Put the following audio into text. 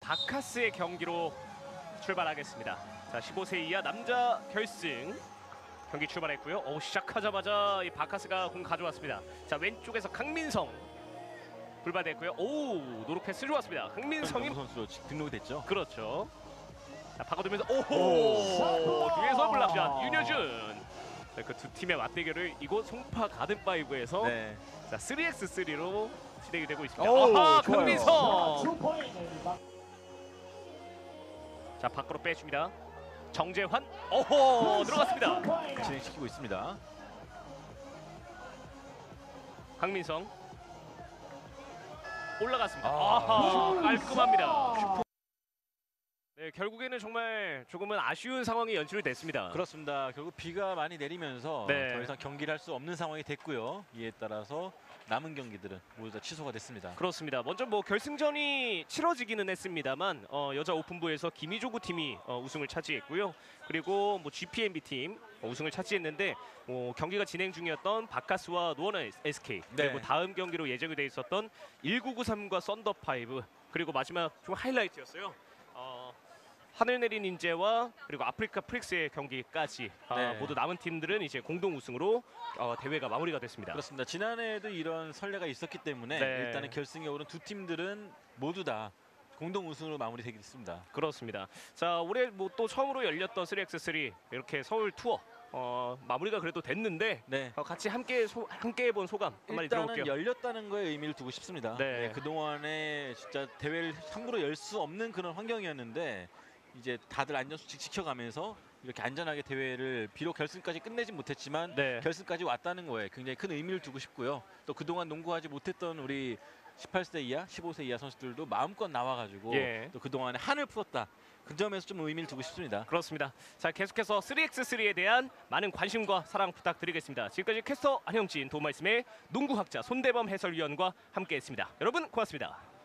바카스의 경기로 출발하겠습니다. 자, 15세 이하 남자 결승 경기 출발했고요. 시작하자마자 이 바카스가 공 가져왔습니다. 자, 왼쪽에서 강민성 불바됐고요. 노루 패스 좋았습니다. 강민성이 선수로 등록이 됐죠. 그렇죠. 자, 파고들면서 뒤에서 블락샷 윤여준. 그 두 팀의 맞대결을 이곳 송파 가든파이브에서 자, 3x3로 진행이 되고 있습니다. 아하, 강민성. 자, 밖으로 빼줍니다. 정재환. 들어갔습니다. 진행시키고 있습니다. 강민성 올라갔습니다. 깔끔합니다. 네, 결국에는 정말 조금은 아쉬운 상황이 연출이 됐습니다. 그렇습니다. 결국 비가 많이 내리면서 더 이상 경기를 할 수 없는 상황이 됐고요. 이에 따라서 남은 경기들은 모두 다 취소가 됐습니다. 그렇습니다. 먼저 결승전이 치러지기는 했습니다만 여자 오픈부에서 김희조구 팀이 우승을 차지했고요. 그리고 GPMB 팀 우승을 차지했는데 경기가 진행 중이었던 바카스와 노원의 SK 그리고 다음 경기로 예정이 돼 있었던 1993과 썬더5 그리고 마지막 좀 하이라이트였어요. 하늘내린 인재와 그리고 아프리카 프릭스의 경기까지 모두 남은 팀들은 이제 공동 우승으로 대회가 마무리가 됐습니다. 그렇습니다. 지난해에도 이런 선례가 있었기 때문에 일단은 결승에 오른 두 팀들은 모두 다 공동 우승으로 마무리되겠습니다. 그렇습니다. 자, 올해 또 처음으로 열렸던 3x3 이렇게 서울 투어 마무리가 그래도 됐는데 같이 함께 해본 소감 한마디 일단은 들어볼게요. 열렸다는 거에 의미를 두고 싶습니다. 그동안에 진짜 대회를 함부로 열 수 없는 그런 환경이었는데 이제 다들 안전수칙 지켜가면서 이렇게 안전하게 대회를 비록 결승까지 끝내진 못했지만 결승까지 왔다는 거에 굉장히 큰 의미를 두고 싶고요. 또 그동안 농구하지 못했던 우리 18세 이하, 15세 이하 선수들도 마음껏 나와가지고 또 그동안에 한을 풀었다. 그 점에서 좀 의미를 두고 싶습니다. 그렇습니다. 자, 계속해서 3x3에 대한 많은 관심과 사랑 부탁드리겠습니다. 지금까지 캐스터 안형진, 도움말씀의 농구학자 손대범 해설위원과 함께했습니다. 여러분 고맙습니다.